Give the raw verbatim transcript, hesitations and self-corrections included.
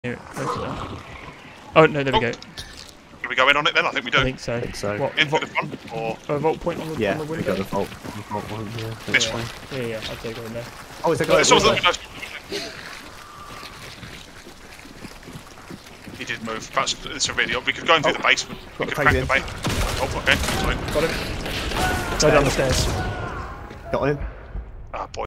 Here, oh no, there we go. Can we go in on it then? I think we do. I think so. I think so. What, In vo through the front, or a vault point on the, Yeah, on the we window? got the vault. The vault one, yeah. This Yeah. one. Yeah, yeah, I'll take it in there. Oh, is a Oh, guy? it's almost window? like he did move. Perhaps it's a video. We could go in through Oh, the basement. We got could the crack the page base. Oh, okay. Sorry. Got him. Go down the stairs. Got him. Ah, boy.